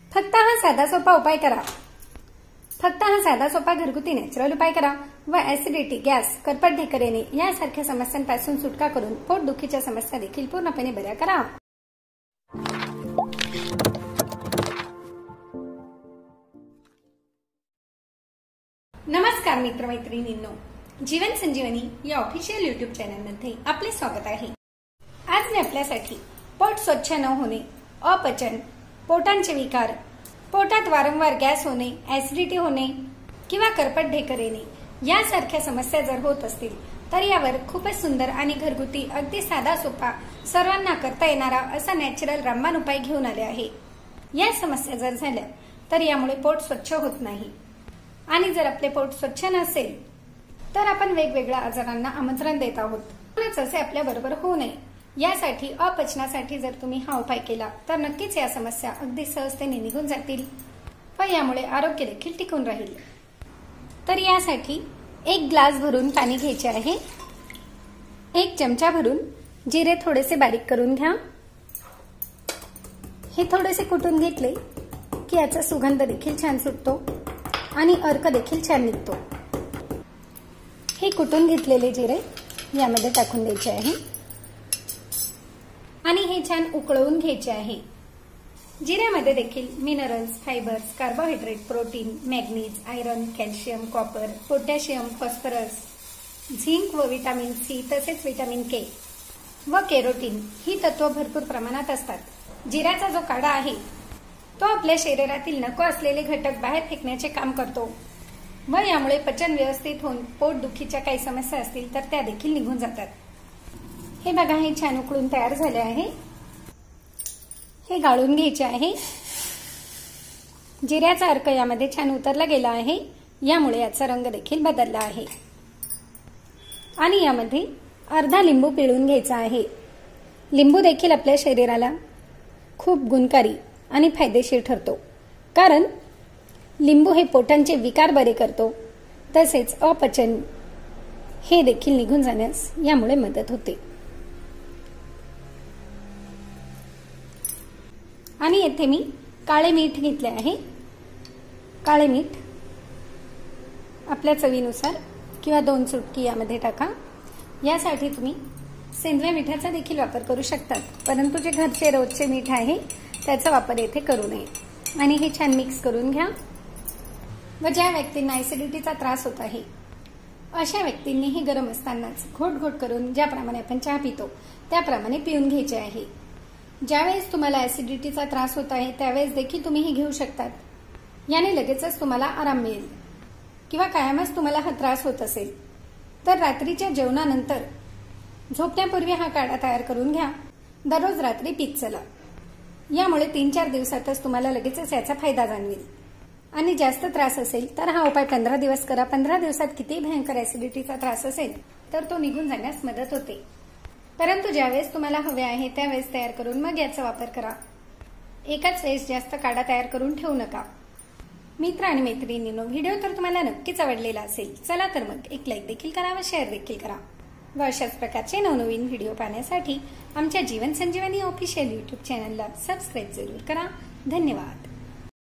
फक्त हा साधा सोपा उपाय करा। फक्त हा साधा सोपा घरगुती नॅचरल उपाय करा व ऍसिडिटी, गॅस, करपट ढेकर येणे यासारख्या समस्यांपासून सुटका करून पोटदुखीच्या समस्या देखील पूर्णपणे बऱ्या करा। नमस्कार मित्रमैत्रिणींनो, जीवन संजीवनी या ऑफिशियल यूट्यूब चॅनलमध्ये आपले स्वागत आहे। आज मी आपल्यासाठी पोट स्वच्छ न होणे, अपचन, पोटांचे विकार, पोटात वारंवार गॅस होणे, ऍसिडिटी होणे किंवा करपट ढेकर येणे यासारख्या समस्या जर होत असतील तर यावर खूपच सुंदर आणि घरगुती अगदी साधा सोपा सर्वांना करता येणारा असा नॅचरल रामबाण उपाय घेऊन आले आहे। या समस्या जर झाल्या तर यामुळे पोट स्वच्छ होत नाही आणि जर आपले पोट स्वच्छ नसेल तर आपण वेगवेगळ्या आजारांना आमंत्रण देत आहोत। असे आपल्या बरोबर होऊ नये यासाठी अपचनासाठी जर तुम्ही हा उपाय केला तर नक्कीच या समस्या अगदी सहजतेने निघून जातील व यामुळे आरोग्य देखील टिकून राहील। तर यासाठी 1 ग्लास भरून पाणी घ्यायचे आहे। 1 चमचा भरून जिरे थोडेसे बारीक करून घ्या। हे थोडेसे कुटून घेतले की याचा सुगंध देखील छान सुटतो आणि अर्क देखील छान निघतो। हे कुटून घेतलेले जिरे यामध्ये टाकून द्यायचे आहे आणि हे छान उकळवून घ्यायचे आहे। जिऱ्यामध्ये देखील minerals, fibres, carbohydrate, protein, manganese, iron, calcium, copper, potassium, phosphorus, zinc व विटामिन सी तसेच विटामिन के व केरोटीन ही तत्व भरपूर प्रमाणात असतात। जिऱ्याचा जो काढा आहे तो आपल्या शरीरातील नको असलेले घटक बाहेर फेकण्याचे काम करतो व यामुळे पचन व्यवस्थित होऊन पोटदुखीच्या काही समस्या असतील तर त्या देखील निघून जातात। हे बघा, हे छान उकळून तयार झाले आहे। हे गाळून घ्यायचे आहे। जिऱ्याचा अर्क यामध्ये छान उतरला गेला आहे, यामुळे याचा रंग देखील बदलला आहे आणि यामध्ये अर्धा लिंबू पिळून घ्यायचा आहे। लिंबू देखील आपल्या शरीराला खूप गुणकारी आणि फायदेशीर ठरतो, कारण लिंबू हे पोटांचे विकार बरे करतो तसेच अपचन हे देखील निघून जाण्यास यामुळे मदत होते। आणि येथे मी काळे मीठ घेतले आहे। काळे मीठ आपल्या चवीनुसार किंवा 2 चुटकी यामध्ये टाका। यासाठी तुम्ही सेंद्रिय मिठाचा देखील वापर करू शकतात, परंतु जे घरचे रोजचे मीठ आहे त्याचा वापर येथे करू नये। आणि हे छान मिक्स करून घ्या व ज्या व्यक्तींना ऍसिडिटीचा त्रास होत आहे अशा व्यक्तींनीही गरम असतानाच घोट घोट करून ज्याप्रमाणे आपण चहा पितो त्याप्रमाणे पिऊन घ्यायचे आहे। ज्यावेळेस तुम्हाला ऍसिडिटीचा त्रास होत आहे त्यावेळेस देखील तुम्ही हे घेऊ शकतात। याने लगेचच तुम्हाला आराम मिळेल किंवा कायमच तुम्हाला हा त्रास होत असेल तर रात्रीच्या जेवणानंतर झोपण्यापूर्वी हा काढा तयार करून घ्या। दररोज रात्री पीत चला। यामुळे 3-4 दिवसातच तुम्हाला लगेचच याचा फायदा जाणवेल। आणि जास्त त्रास असेल तर हा उपाय 15 दिवस करा। 15 दिवसात किती भयंकर ऍसिडिटीचा त्रास असेल तर तो निघून जाण्यास मदत होते, परंतु ज्यावेळेस तुम्हाला हवे आहे त्यावेळेस तयार करून मग याचा वापर करा। एकाच वेळेस जास्त काढा तयार करून ठेवू नका। मित्र आणि मैत्रिणींनो, व्हिडिओ तर तुम्हाला नक्कीच आवडलेला असेल। चला तर मग एक लाईक देखील करा व शेअर देखील करा व अशाच प्रकारचे नवनवीन व्हिडिओ पाहण्यासाठी आमच्या जीवन संजीवनी ऑफिशियल यूट्यूब चॅनलला सबस्क्राईब जरूर करा। धन्यवाद।